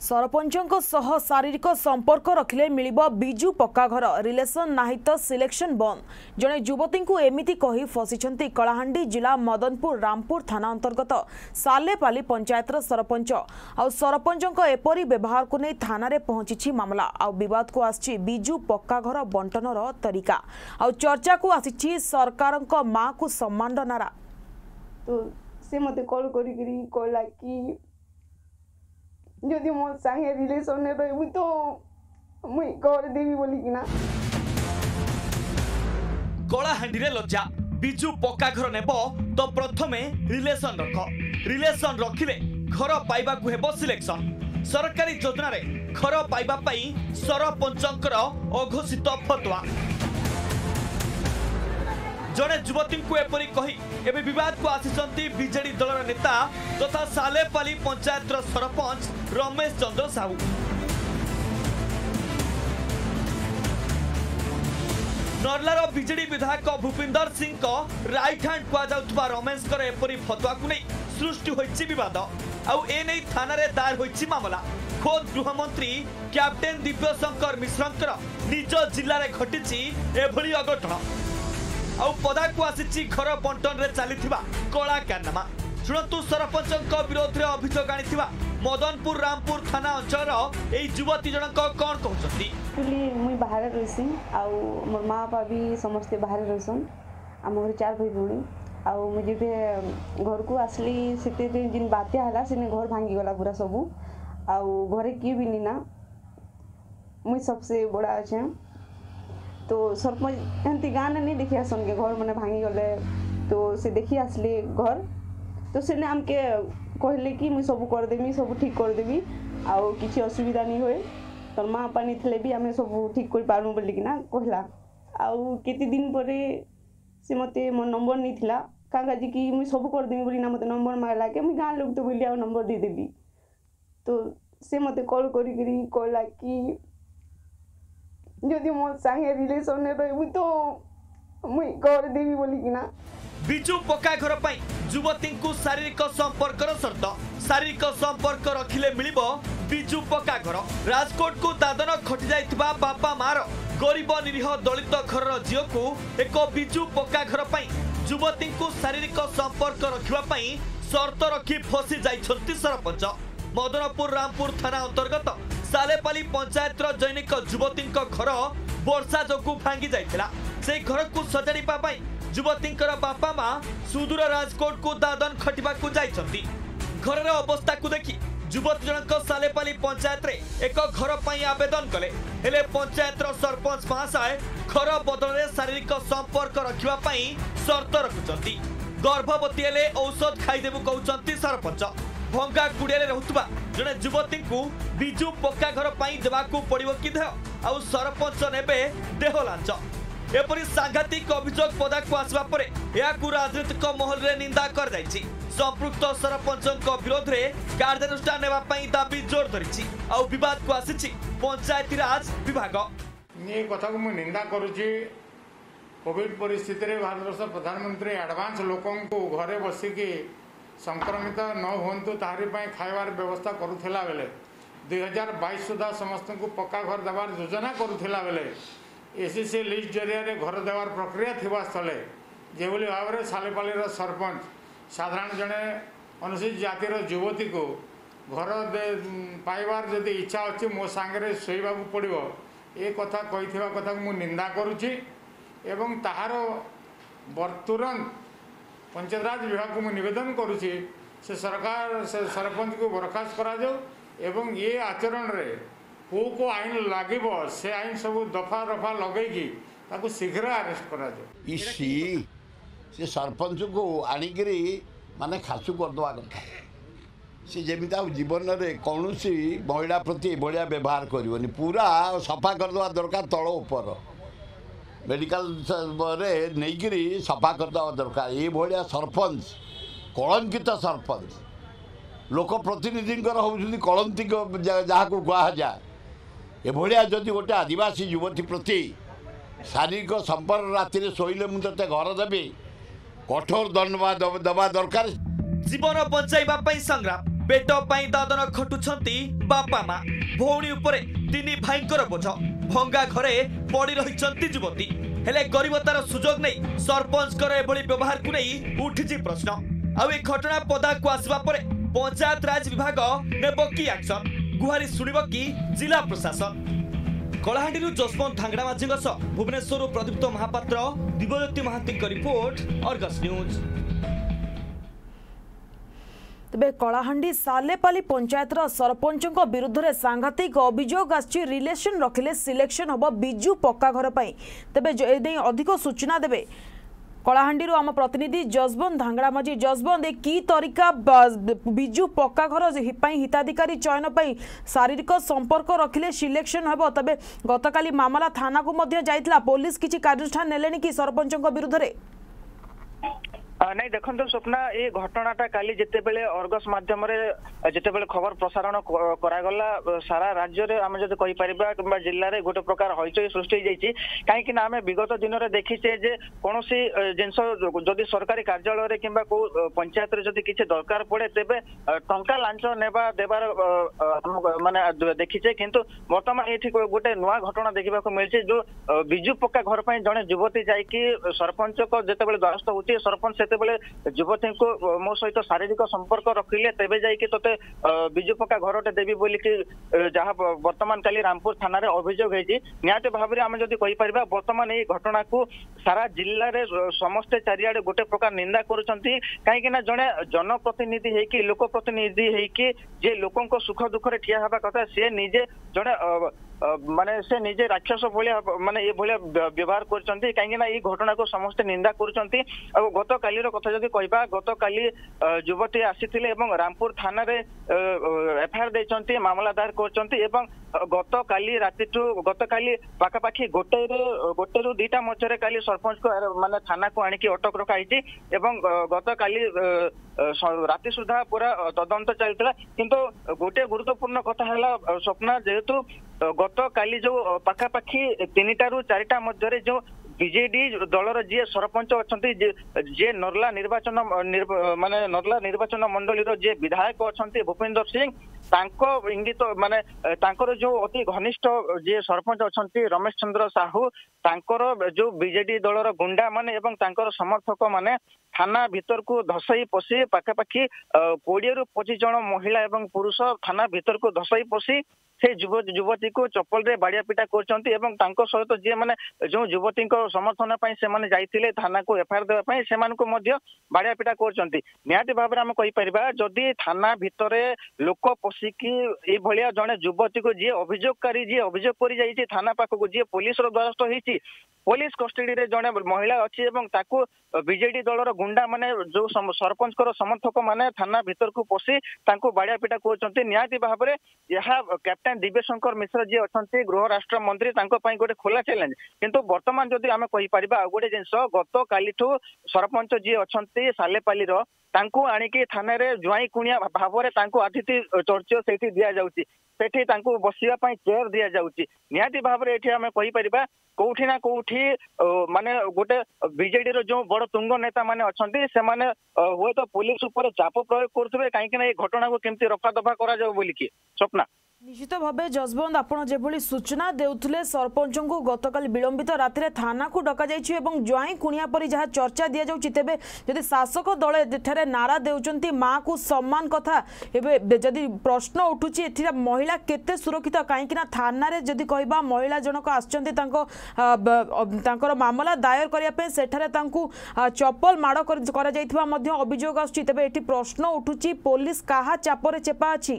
सरपंचों सह शारीरिक संपर्क रखिले मिलिबो बिजु पक्का घर रिलेशन नाही तो सिलेक्शन बंद। जड़े युवती को एमिति कही फसिछंती कलाहांडी जिला मदनपुर रामपुर थाना अंतर्गत सालेपाली पंचायतर सरपंच आउ सरपंचों एपरी व्यवहार को नहीं थाना रे पहुंची मामला आउ विवाद को आछि बिजु पक्का घर बंटनर तरीका आउ चर्चा को आछि सरकार माँ को सम्मान नारा। तो से मते कॉल करी कहला कि जदि मो संगे रिलेशन ने रहबू तो मुई कर देवी बोली कि ना। कलाहांडी रे लज्जा बिजु पक्का घर नेब तो प्रथमे रिलेशन रखिले घर पाइबा को हेबो सिलेक्शन। सरकारी योजना रे घर पाइबा पई सरपंचकर अघोषित फतवा। जड़े युवती को एपरी कही एवं विवाद को आसिचंती बीजेडी दलर नेता तथा सालेपाली पंचायत सरपंच रमेश चंद्र साहू। नर्लार बीजेडी विधायक भूपिंदर सिंह को राइट हैंड कहुवा रमेश एपरी फतवा को नहीं सृष्टि होइछि विवाद आउ एने थाना रे दायर होइछि मामला। खोद गृहमंत्री कैप्टेन दिव्यशंकर मिश्रंकर निज जिले में घटिछि एभली अघटन आउ पदा को आसी घर बंटन रे चलीथिबा कला कारनामा। शुणु सरपंच विरोध में अभियोग आनी मदनपुर रामपुर थाना अंचल युवती जनक कौन कहते। मुई बाहर रही आउ मोर माँ बापा भी समस्ते बाहर रहसन आम घर 4 भाई भौणी आउ मुझे घर को आसली से जिन बात्या है से घर भांगी गला पूरा सबू आउ घरे किए भी नहीं ना मुई सबसे बड़ा अच्छे। तो सरपंच एमती गाँ ने नहीं देखी आसन के घर मैंने भांगी गले तो से देखी आसले घर तो से आमके कहले कि मुई सब करदेवी सब ठीक करदेवी आउ किसी असुविधा नहीं हुए तो माँ बापा नहीं थे भी आम सब ठीक कर पारू बोलिकिना कहला। आउ केते दिन पर से मते मो नंबर नहीं थिला काका जी कि मुई सब करदेवी बोली ना मते नंबर मांगला के मुई गाँ लोग तो बोली आ नंबर दे देबी। तो से मते कॉल करी कहला कि जदि मो संगे रिलेशन ने रहबू तो मुई कर देवी बोली कि ना। बिजु पक्का घर पाई युवती को शारीरिक संपर्क शर्त शारीरिक संपर्क रखिले मिलिबो बिजु पक्का घर। राजकोट को दादन खटि जाइथिबा बापा मार गरीब निरीह दलित घर झील को एक बिजु पक्का घर पाई युवती को शारीरिक संपर्क रखिबा पाई शर्त रखी फसी जाइछंती सरपंच। मदनपुर रामपुर थाना अंतर्गत सालेपाली पंचायत जैनिक युवती घर वर्षा जोगु भांगी जाइथिला। से घर को सजाड़िबा पाई युवती बापा माँ सुदूर राजकोट को दादन खटिबा को जाइछंती। घर अवस्था को देखी युवती जनक सालेपाली पंचायत रे एक घर पाई आवेदन कले हेले पंचायत सरपंच महाशय घर बदल में शारीरिक संपर्क रखिबा पाई शर्त रखुचंती। गर्भवती हेले औषध खाइदेबु कहउचंती सरपंच। भंगा कुड़िया रहुतबा जड़े युवती को बिजु पक्का घर पाई देवाकू पड़िबो कि देह आउ सरपंच नेबे देह लांच एपरी सांघातिक अभियोग पदा को आसवा परे याकू राजनीतिक महल रे निंदा कर जायछि। संपृक्त सरपंचक विरोध रे कार्यानुष्ठान नेबा पाई दाबी जोर धरिछि आउ विवाद को आसिछि पंचायत राज विभाग। ये कथा को मैं निंदा करूछि। कोविड परिस्थिति रे भारत प्रधानमंत्री एडवांस लोकों को घरे बसिकी संक्रमित न होंतु तारी खाइबार व्यवस्था करुला बेले 2022 सुधा समस्त को पक्का घर देवार योजना करुला बेले एसीसी लिस्ट जरिया घर देवार प्रक्रिया थिबा स्थले जेभली भाव में सालेपाली सरपंच साधारण जड़े अनुसूचित जातिर युवती को घर पाइबार जदि इच्छा अच्छी मो सांगे शोवा पड़ो ये कथा कही कथा को निंदा करुच्ची एवं ताहार तुरंत पंचायतराज विभाग को निवेदन करुच्ची से सरकार से सरपंच को बरखास्त करा जाओ एवं ये आचरण रे को आईन लगे से आईन सब दफा रफा लगे शीघ्र अरेस्ट करा जाओ। इसी से सरपंच को आनिकी माने खासु करदवा कथा सी जमी जीवन में कौन महिला प्रति भाया व्यवहार करनी पूरा सफा करदवा दरकार तल उपर मेडिकल नहीं सफा करदवा दरकार। ये भाया सरपंच कलंकित सरपंच लोक प्रतिनिधि होती कलंकित जहाँ को कहुए एभलिया जदि गोटे आदिवासी युवती प्रति शारीरिक संपर्क राति शोले मुझे घर देवी कठोर दंड दबा दरकार। जीवन बचाइबा संग्राम पेट पाई दादन खटुछंती बापा माँ भौणी उपरे तीन भाईंकर बोझ भंगा घरे पड़ी रहिछंती युवती हेले गरीबतार सुजोग नहीं सरपंचकर एभली व्यवहार को नहीं उठिछि प्रश्न आउ ए घटना पदा को आसबा परे पंचायत राज विभाग नेबो की एक्शन गुहारी सुनिबो की जिला प्रशासन Kalahandi Jaswant Dhangda Majhi Bhubaneswar Pradipta Mahapatra Dibyajyoti Mohanty report Argus news. तेबे कलाहांडी सालेपाली पंचायतर सरपंच विरुद्ध में सांघातिक अभियोग आछि रिलेशन रखिले सिलेक्शन हम बिजू पक्का घर पर तेबे अधिक सूचना देवे कलाहांडी आम प्रतिनिधि जसवंत धांगड़ा माझी जसवंत की तरीका बिजू पक्का घर हिताधिकारी चयन पर शारीरिक संपर्क रखिले सिलेक्शन हम तबे गतकाली मामला थाना को मध्य जाइतला पुलिस किछि कार्यानुष्ठान नेलेनी कि सरपंच विरुद्ध रे नहीं देखो स्वप्ना ये घटनाटा काली जिते बेले अर्गस माध्यम जिते बेले खबर प्रसारण करागला सारा राज्य में आम जब कहीपर जिले में गोटे प्रकार हईचई सृष्टि होती कहीं आम विगत दिन में देखीचे जे कौन जिनस जदि सरकारी कार्यालय कि पंचायत जदि किसी दरकार पड़े तेबे टंका लांच नेबा देवार माने देखीचे किंतु वर्तमान ये गोटे नुआ घटना देखा मिली जो बिजू पक्का घर पर जड़े युवती जाकि सरपंच को जिते बेले द्वारस्थ होती सरपंच युवती को मो सहित शारीरिक संपर्क रखिले तेबे जाइए तोते बिजु पक्का घरटे देवी बोली कि जहाँ वर्तमान काली रामपुर थाना रे अभियोग होती निहाती भाव में आम जदि कहीपर वर्तमान ये घटना को सारा जिले में समस्ते चारिआडे गोटे प्रकार निंदा करुँच कहीं जड़े जनप्रतिनिधि होकि लोकप्रतिनिधि होकि जे लोकों सुख दुख ठिया हवा कथा सी निजे जड़े माने से निजे राक्षस भाया माने ये भाया व्यवहार करछंती कहीं ये घटना को समस्त निंदा करुँच गत काली कथा जदि कहबा गत काली युवती आसीथिले एवं रामपुर थाना रे एफआईआर देछंती मामला दायर करछंती एवं गत काली राति गत काली पाखापाखि गोटे रु दुईटा मध्य काली सरपंच को माने थाना को आनिकी अटक रखाई एवं गत काली राति सुधा पूरा तदंत चलता किंतु गोटे गुरुत्वपूर्ण कथा है स्वप्ना जेहेतु गत काली जो पाखापाखि 3टा रु 4टा मध्य जो बीजेडी दलर जी सरपंच अच्छा जे नर्ला निर्वाचन माने नर्ला निर्वाचन मंडली जे विधायक अच्छा भूपेंद्र सिंह तांको इंगित माने तांकर जो अति घनिष्ठ जे सरपंच अच्छा रमेश चंद्र साहू तांकर जो बीजेडी दलर गुंडा माने एवं तांकर समर्थक माने थाना भीतर को धसई पशी पाखापाखि 20 रु 25 जन महिला एवं पुरुष थाना भीतर को धसई पशी से युवती को चप्पल रे बाड़िया पिटा करछंती एवं तांको सहित जे माने जो युवती को समर्थन पई से माने जाइथिले थाना को एफआईआर देबा पई से मान को मध्य बाड़िया पिटा करछंती निहाती भाव में हम कहि परिबा जदि थाना भितरे लोक पशिकी ए भलिया जने युवती को जे अभियोगकारी जे अभियोग करि जाइछि थाना पाख को जे पुलिस रो द्वारस्थ होइछि पुलिस कस्टडी रे जने महिला अछि एवं ताकू बीजेडी दलर गुंडा माने जो सरपंच को समर्थक माने थाना भीतर को पशी तांको बाड़िया पिटा करछंती निहाती भाव में यह कैप्टेन दिव्यशंकर मिश्र जी अच्छा गृह राष्ट्र मंत्री गोटे खोला चैलेंज किंतु वर्तमान जदि आम कहीपर गोटे जिनस गत काली सरपंच जी अच्छा सालेपाली तांको आनिकी थाना रे जुआई कुणिया भाव में आतिथ्य चर्चा से दि जाउची सेठी तांको बसिया पई चेयर दिया जाउची निहाती भाव में एठी आम कहीपर कोठी ना कोठी माने गोटे बीजेडी रो जो बड़ तुंग नेता माने अछंती से माने हुए तो पुलिस ऊपर चाप प्रयोग करथबे काहे कि ना ए घटना को केमती रफा दफा करा जाऊ बोली कि स्वप्ना निश्चित भाव जसवंत आपड़ जो सूचना देउथले सरपंच को गतकाली विलंबित राति थाना को डक ज्वाई कुणिया पर जहाँ चर्चा दि जाऊँगी तेरे जदि शासक दल एठारे नारा देउचंती माँ को सम्मान कथा एबे जदि प्रश्न उठुची एथिरा महिला केते सुरक्षित कहीं थाना रे जदि कहबा महिला जनक आछंती तांकर मामला दायर करने सेठारे तांकु चप्पल माड़ कर जाइथिबा मध्य अभियोग आछी तेबे एठी प्रश्न उठुची पुलिस काहा चापरे चेपा अछि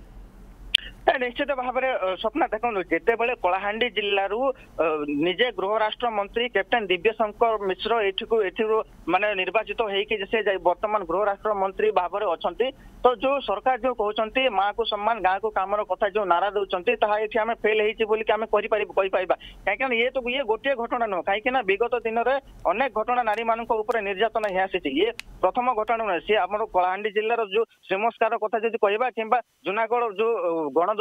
निश्चित भाव में स्वप्ना देखो जिते बड़े कलाहांडी जिलू निजे गृह राष्ट्र मंत्री कैप्टेन दिव्यशंकर मिश्र एठू माने निर्वाचित होगी से वर्तमान गृह राष्ट्र मंत्री भाव में अच्छा तो जो सरकार जो कहते माँ को सम्मान गाँ को काम कथा जो नारा दौरान ये आम फेल होमें कहीं ये तो ये गोटे घटना नुह कहीं विगत दिन में अनेक घटना नारी मान निर्यातना ही आसी ये प्रथम घटना नुहे सी आम कलाहांडी जिलार जो श्रीमस्कार कथा जो कहवा कि जूनागढ़ जो गण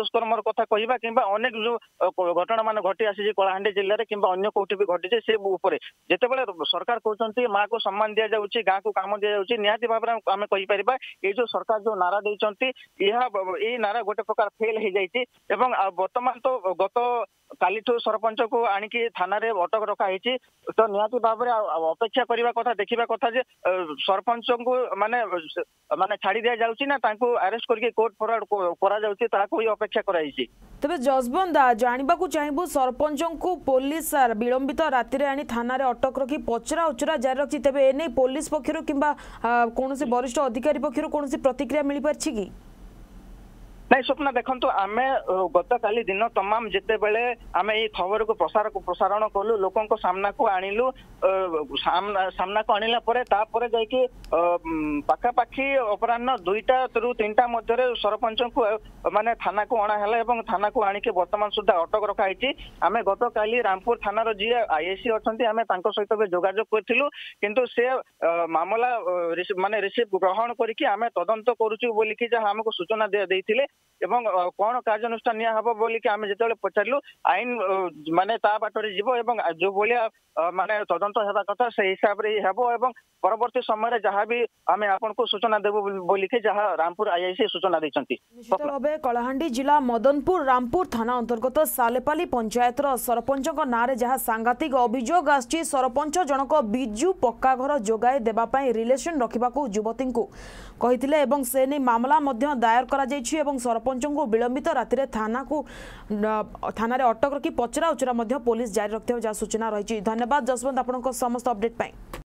गणदुष्कर्म कथा कहवा कि अनेक जो घटना मान घटी आसी कलाहांडी जिले में कि अन्य कौटी भी घटी से जितेबाला सरकार कहते माँ को सम्मान दि जाऊँगी गाँव को कम दि जाऊँगी निहाती भाव में आम कहीपर ये जो सरकार जो नारा देते ये नारा गोटे प्रकार फेल हो जाए बर्तमान तो गत कालीठू सरपंच को आणिकी थाना रे अटक रखाई तो निहाती भाव में अपेक्षा करने कथा देखा कथा जे सरपंच को माने माने छाड़ी दिया जाउची ना तांको अरेस्ट करके कोर्ट फरवर्ड करा जाउची ताको ही अपेक्षा कराई तबे जसवंत जानबा को चाहिबो सरपंच को पुलिस विलंबित राति रे आनी थाना रे अटक रखी पचरा उचरा जारी रखी तबे एने पुलिस पक्षरु किंबा कोनोसी वरिष्ठ अधिकारी पक्षरु कोनोसी प्रतिक्रिया मिली परछि की नहीं स्वप्न देखो आम गत काली दिन तमाम जिते बेले आम ये खबर को प्रसारण कलु लोकों को सामना को आणिलु सामना को आणिला परे तापरे जाइके पाखापाखी अपराह्न 2टा रु 3टा मध्य सरपंच को माने थाना को अणा है थाना को आणिके वर्तमान सुधा अटक रखाई आम गत काली रामपुर थानार जी आईएसी अच्छा आम सहित भी जोगाजोग करूँ किंतु से मामला माने रिसीव ग्रहण करके आम तदंत करुचु बोलिकी जहाँ आमको सूचना देइथिले एवं कौन कार्यानुष्ठान निया हबो बोली कि आमे जेतेबेले पचारलु आईन माने ता बाटरे जीवो एवं जो बोलिया माने तदंत हेबा कथा से हिसाब रे हेबो एवं परवर्ती समय जहाँ भी आमे आपन को सूचना देबो बोली कि जहाँ रामपुर आईआईसी सूचना दैछंती निश्चित भाबे कलाहांडी जिला मदनपुर रामपुर थाना अंतर्गत सालेपाली पंचायतर सरपंच नारे जहाँ सांघातिक अभियोग आछि सरपंच जनक बिजू पक्का घर जोगाई देबा पई रिलेशन रखिबाकू युवती को कहिथिले एवं से नै मामला मध्य दायर करा जायछि एवं सरपंच को विलंबित राति रे थाना रे अटक रखी पचरा उचरा मध्य पुलिस जारी रखिथि जहाँ सूचना रही। धन्यवाद जसवंत आपनको समस्त अपडेट पाई।